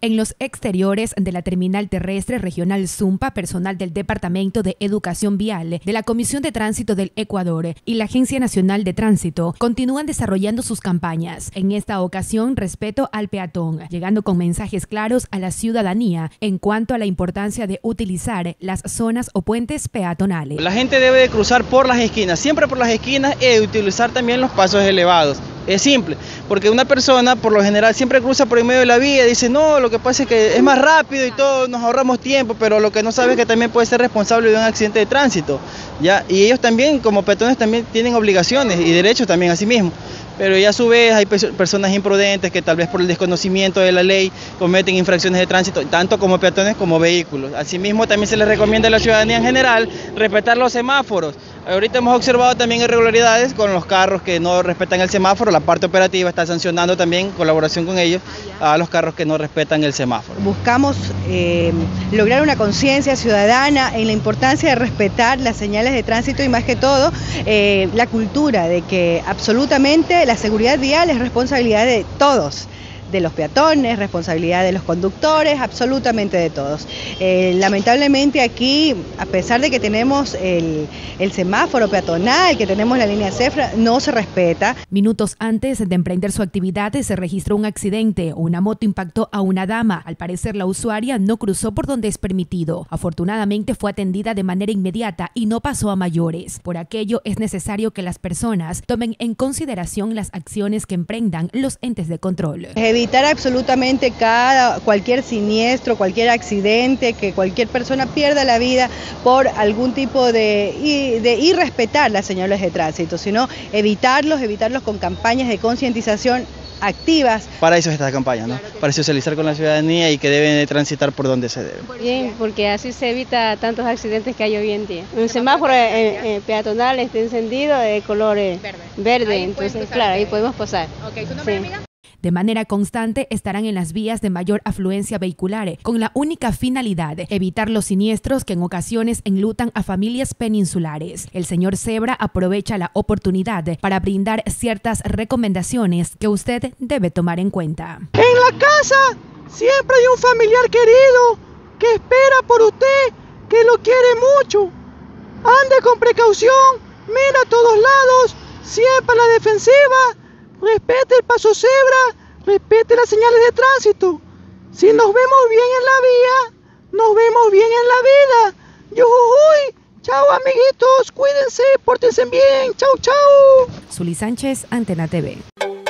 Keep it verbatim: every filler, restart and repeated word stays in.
En los exteriores de la Terminal Terrestre Regional Zumpa, personal del Departamento de Educación Vial, de la Comisión de Tránsito del Ecuador y la Agencia Nacional de Tránsito continúan desarrollando sus campañas. En esta ocasión, respeto al peatón, llegando con mensajes claros a la ciudadanía en cuanto a la importancia de utilizar las zonas o puentes peatonales. La gente debe de cruzar por las esquinas, siempre por las esquinas, y utilizar también los pasos elevados. Es simple, porque una persona por lo general siempre cruza por el medio de la vía y dice no, lo que pasa es que es más rápido y todo, nos ahorramos tiempo, pero lo que no sabe es que también puede ser responsable de un accidente de tránsito, ¿ya? Y ellos también, como peatones, también tienen obligaciones y derechos también a sí mismos. Pero ya a su vez hay personas imprudentes que tal vez por el desconocimiento de la ley cometen infracciones de tránsito, tanto como peatones como vehículos. Asimismo también se les recomienda a la ciudadanía en general respetar los semáforos. Ahorita hemos observado también irregularidades con los carros que no respetan el semáforo. La parte operativa está sancionando también, en colaboración con ellos, a los carros que no respetan el semáforo. Buscamos eh, lograr una conciencia ciudadana en la importancia de respetar las señales de tránsito y más que todo eh, la cultura de que absolutamente la seguridad vial es responsabilidad de todos, de los peatones, responsabilidad de los conductores, absolutamente de todos. Eh, lamentablemente aquí, a pesar de que tenemos el, el semáforo peatonal, que tenemos la línea cefra, no se respeta. Minutos antes de emprender su actividad se registró un accidente. Una moto impactó a una dama. Al parecer la usuaria no cruzó por donde es permitido. Afortunadamente fue atendida de manera inmediata y no pasó a mayores. Por aquello es necesario que las personas tomen en consideración las acciones que emprendan los entes de control. Evitar absolutamente cada, cualquier siniestro, cualquier accidente, que cualquier persona pierda la vida por algún tipo de, de irrespetar las señales de tránsito, sino evitarlos, evitarlos con campañas de concientización activas. Para eso es esta campaña, ¿no? Para socializar con la ciudadanía y que deben de transitar por donde se debe. Bien, porque así se evita tantos accidentes que hay hoy en día. Un semáforo eh, eh, peatonal está encendido de color eh, verde, verde entonces claro, ahí podemos pasar. Okay, ¿tu nombre, sí. amiga? De manera constante estarán en las vías de mayor afluencia vehicular, con la única finalidad de evitar los siniestros que en ocasiones enlutan a familias peninsulares. El señor Zebra aprovecha la oportunidad para brindar ciertas recomendaciones que usted debe tomar en cuenta. En la casa siempre hay un familiar querido que espera por usted, que lo quiere mucho. Ande con precaución, mira a todos lados, siempre a la defensiva. Respete el paso cebra, respete las señales de tránsito. Si nos vemos bien en la vía, nos vemos bien en la vida. Yujujuy. Chao amiguitos, cuídense, pórtense bien. Chao, chao. Zuli Sánchez, Antena T V.